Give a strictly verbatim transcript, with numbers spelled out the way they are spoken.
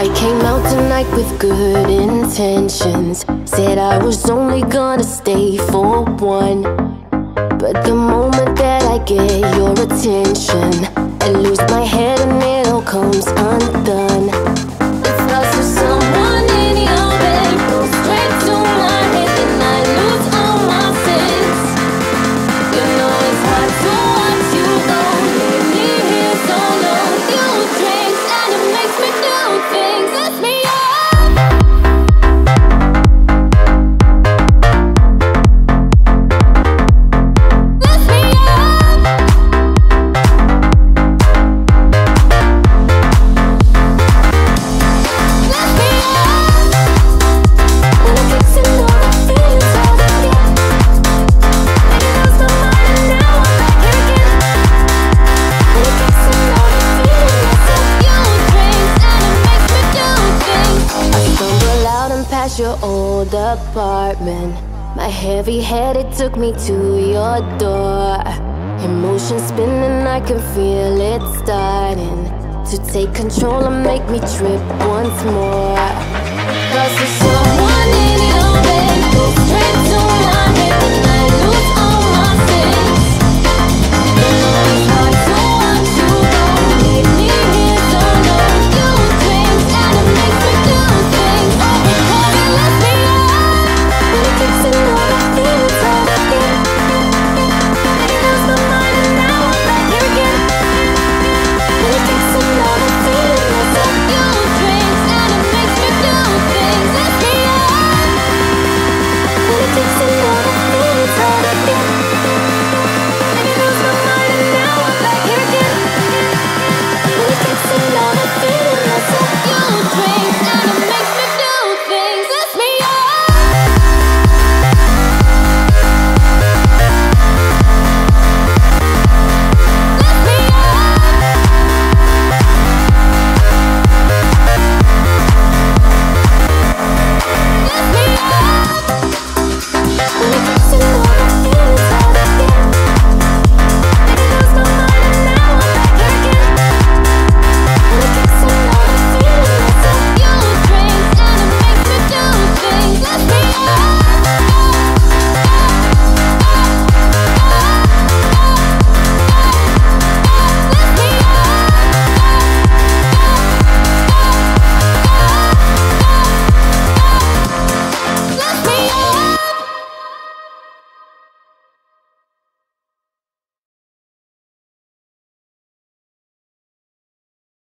I came out tonight with good intentions. Said I was only gonna stay for one, but the moment that I get your attention, I lose my head and it all comes undone. If I saw someone in your bed, go straight to my head, then I lose all my sense. You know it's hard to watch you go, leave me here so long. You drink and it makes me do things. Lift me up. Your old apartment, my heavy head, it took me to your door. Emotions spinning, I can feel it starting to take control and make me trip once more. Cause there's someone